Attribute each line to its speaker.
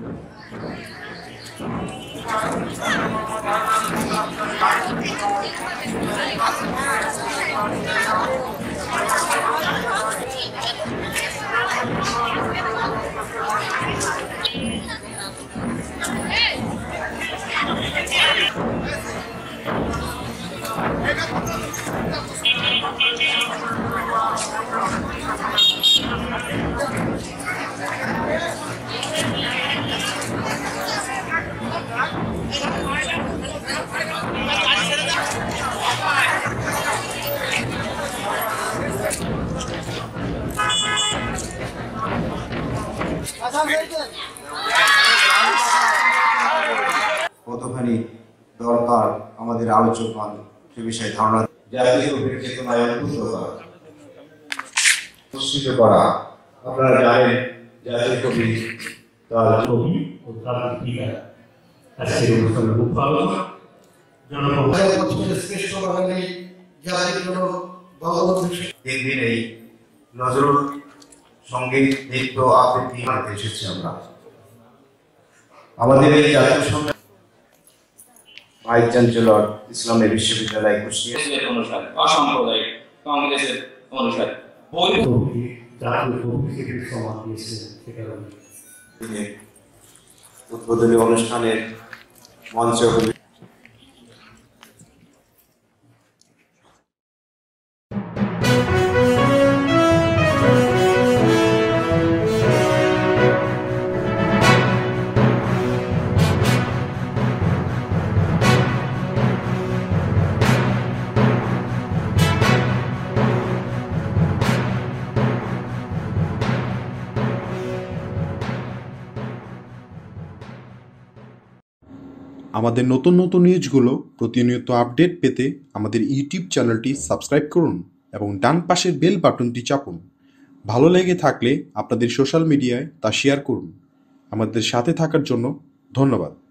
Speaker 1: কতখানি দরকার আমাদের আলোচনা সে বিষয়ে ধারণা জাতীয় চেতনায় উদ্বুদ্ধ করা, প্রস্তুত করা। আপনারা জানেন জাতীয় কবি তার
Speaker 2: কবি ও তার আজকের অনুষ্ঠানের মুখ্য আলোচনা
Speaker 3: শ্রেষ্ঠ বাঙালি জাতির জন্য
Speaker 1: দিন দিন এই নজরুল সঙ্গীত নৃত্য আবৃত্তি মানতে এসেছি আমরা। আমাদের এই জাতীয় সঙ্গীত ভাইস চ্যান্সেলর ইসলামী বিশ্ববিদ্যালয় কুষ্টিয়া
Speaker 4: অনুষ্ঠান, অসাম্প্রদায়িক কংগ্রেসের অনুষ্ঠান
Speaker 1: উদ্বোধনী অনুষ্ঠানের মঞ্চে
Speaker 5: আমাদের নতুন নতুন নিউজগুলো প্রতিনিয়ত আপডেট পেতে আমাদের ইউটিউব চ্যানেলটি সাবস্ক্রাইব করুন এবং ডান পাশের বেল বাটনটি চাপুন। ভালো লেগে থাকলে আপনাদের সোশ্যাল মিডিয়ায় তা শেয়ার করুন। আমাদের সাথে থাকার জন্য ধন্যবাদ।